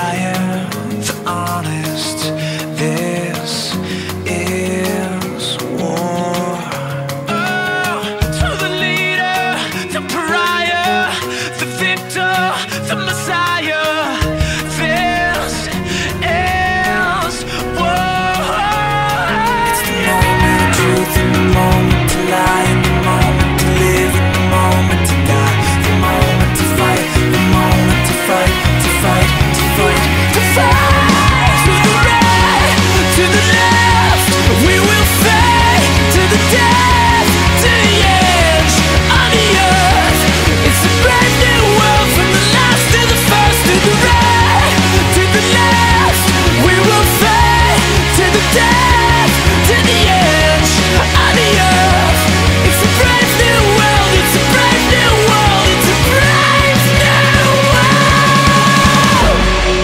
liar, the honest. This is war. Oh, to the leader, the pariah, the victor, the messiah. This is war. It's the moment of truth and the moment to lie, and the moment to live and the moment to die, the moment to fight, the moment to fight, to fight, to fight, to fight. To the right, to the left, we will fight to the death, to the edge of the earth. It's a brand new world, from the last to the first. To the right, to the left, we will fight to the death, to the edge of the earth. It's a brave new world, it's a brave new world, it's a brave new world.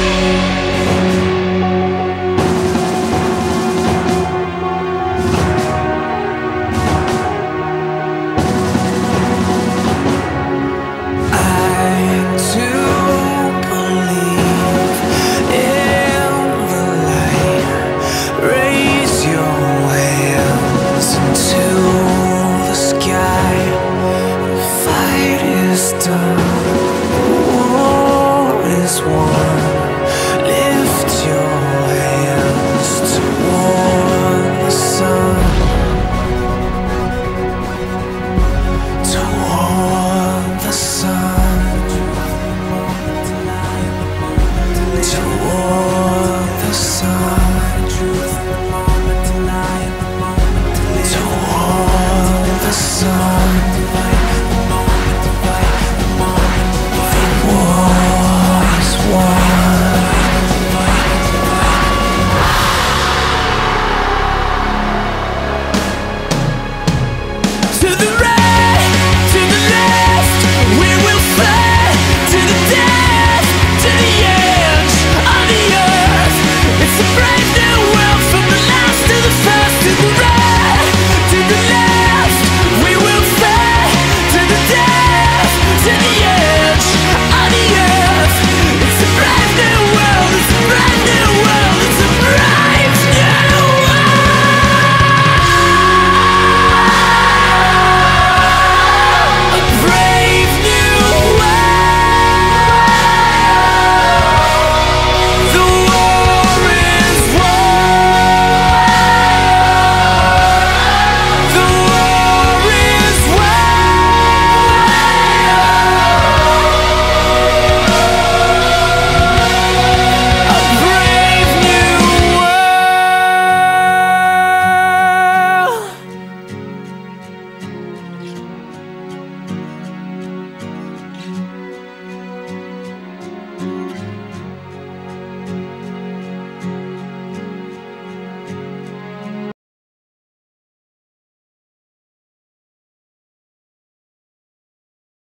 I do believe in the light. Raise your hands into the sky. The fight is done, the war is won. Lift your hands toward the sun, toward the sun, toward the sun.